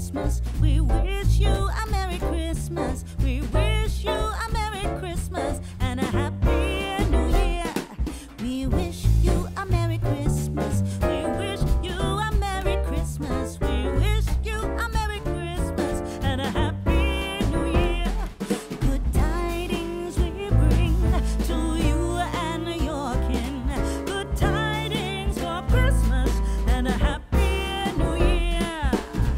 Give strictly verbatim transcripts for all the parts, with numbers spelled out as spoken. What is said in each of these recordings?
Christmas. We wish you a Merry Christmas. We wish you a Merry Christmas and a Happy New Year. We wish you a Merry Christmas. We wish you a Merry Christmas. We wish you a Merry Christmas and a Happy New Year. Good tidings we bring to you and your kin. Good tidings for Christmas and a Happy New Year.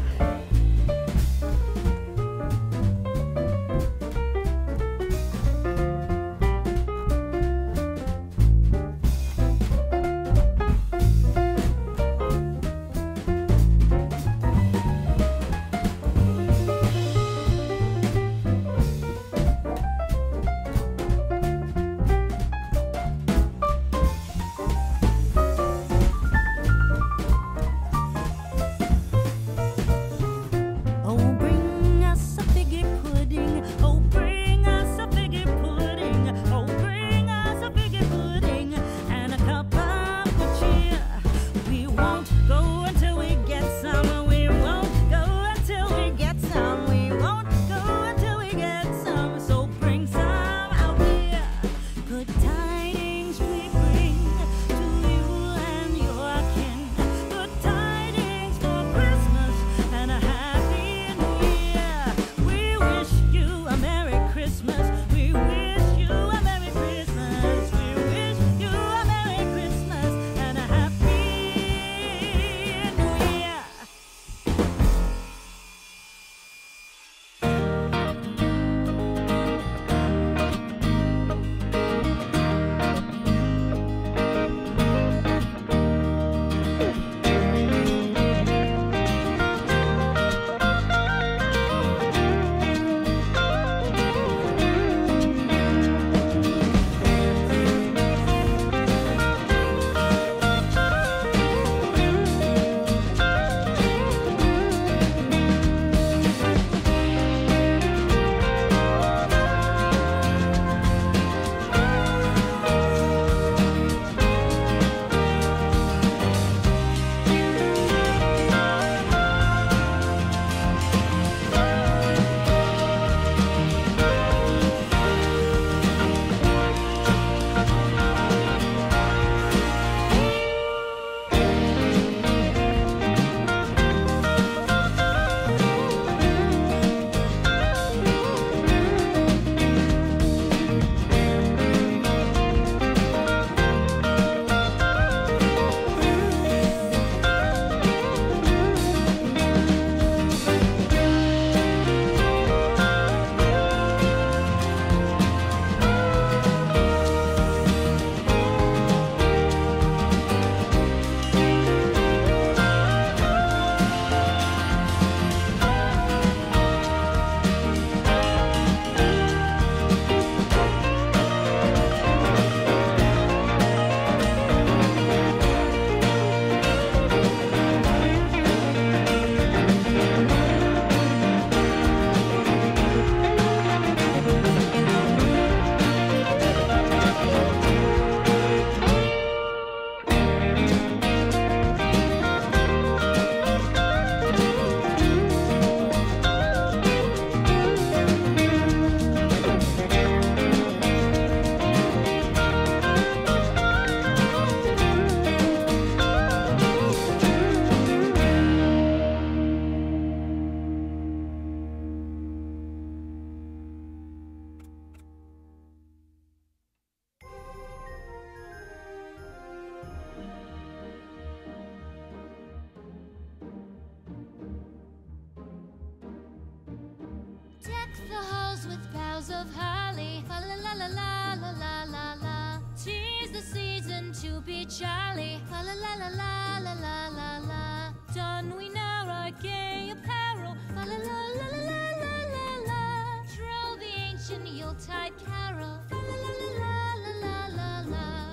Oh, bring us a figgy pudding. Oh, bring us a figgy pudding. Oh, bring us a figgy pudding and a cup of good cheer. We won't go until we get some. We won't go until we get some. We won't go until we get some. So bring some out here. Good tidings we bring to you and your kin. Good tidings for Christmas and a Happy New Year. We wish you a Merry Christmas. We wish you a Merry Christmas. We wish you a Merry Christmas and a Happy New Year. Deck the halls with boughs of holly, fa la la la la la la la la. Tis the season to be jolly, fa la la la la la la la la. Don we now our gay apparel, fa la la la la la la la la. Troll the ancient Yuletide carol, fa la la la la la la la la.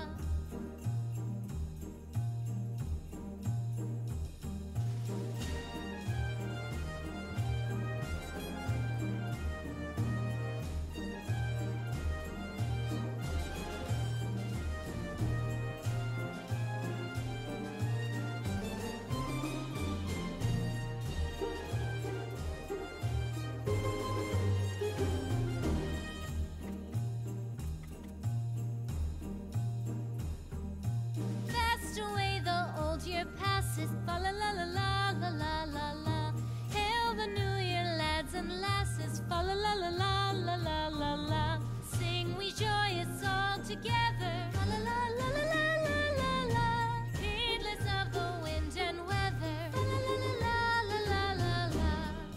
lasses, fa la la la la la la la la. Hail the new year, lads and lasses, fa la la la la la la la la. Sing we joyous all together, fa la la la la la la la la. Heedless of the wind and weather, fa la la la la la la la la.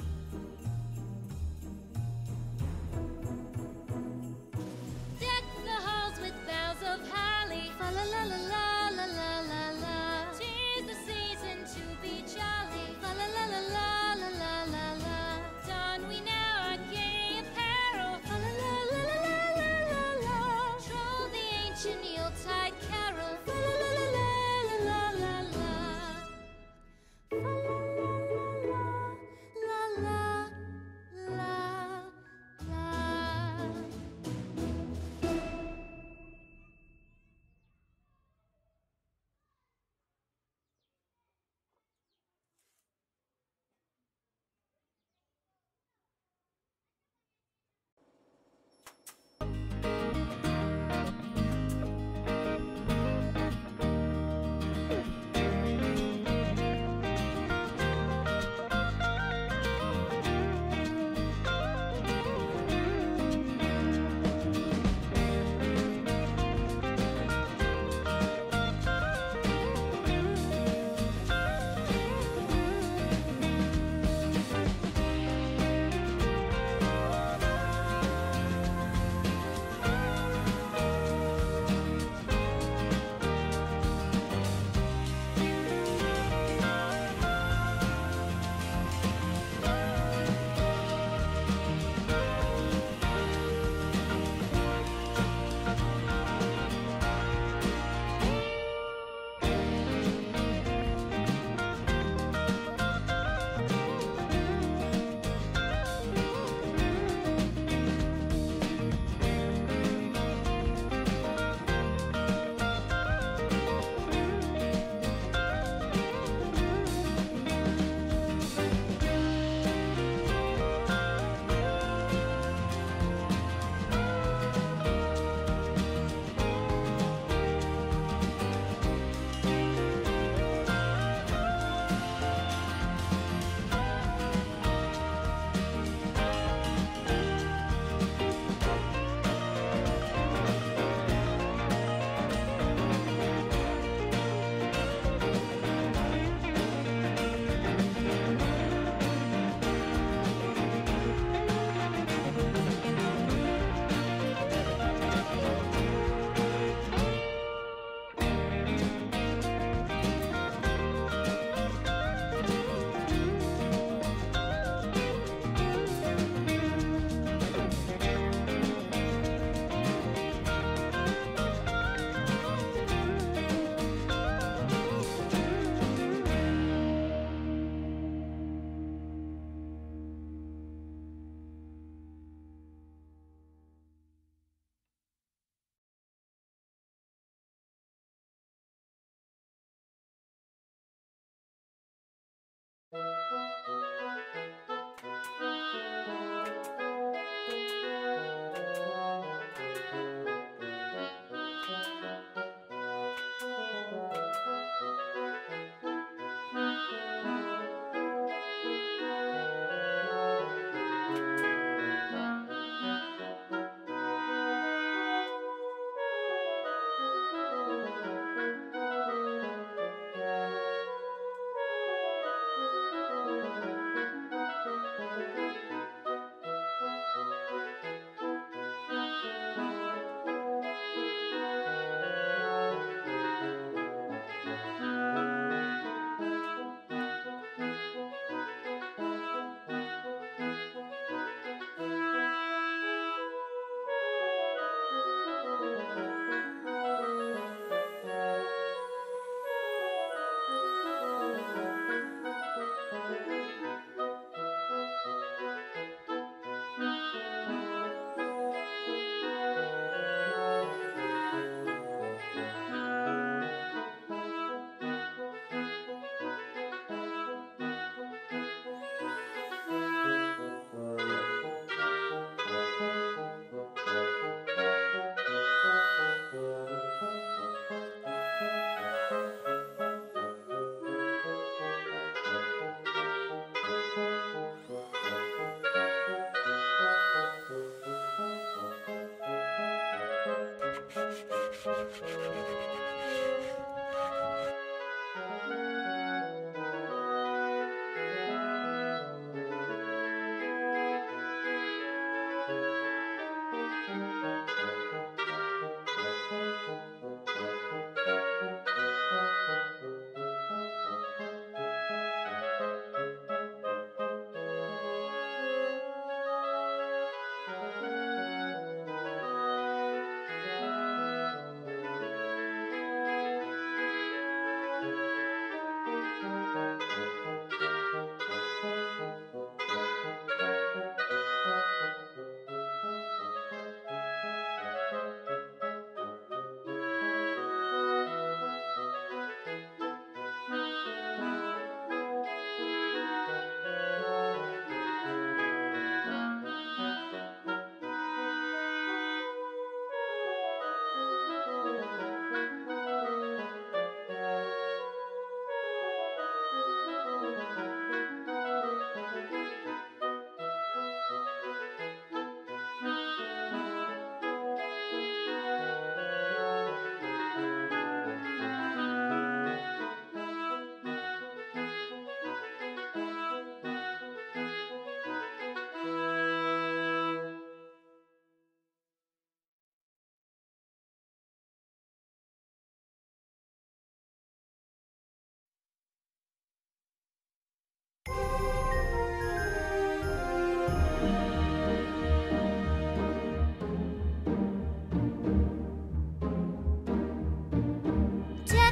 Deck the halls with boughs of holly, fa la la la la la la la la. 'Tis the season to be jolly, fa la la la la la la la la. Don we now our gay apparel, fa la la la la la la la la. Troll the ancient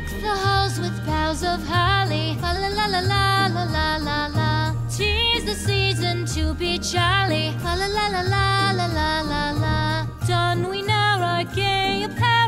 the halls with boughs of holly. Fa la la la la la la la la. 'Tis the season to be jolly. Fa la la la la la la la la. Don we now our gay apparel.